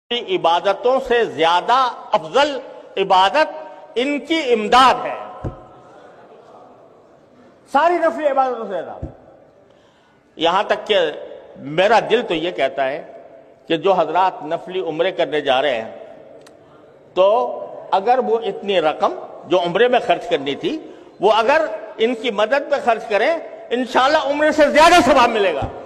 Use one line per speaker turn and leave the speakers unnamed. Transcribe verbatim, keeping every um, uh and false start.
इबादतों से ज्यादा अफजल इबादत इनकी इमदाद है। सारी नफली इबादतों से ज्यादा। यहां तक कि मेरा दिल तो यह कहता है कि जो हजरात नफली उम्रे करने जा रहे हैं, तो अगर वो इतनी रकम जो उम्रे में खर्च करनी थी, वो अगर इनकी मदद में खर्च करें, इंशाल्लाह उम्रे से ज्यादा सवाब मिलेगा।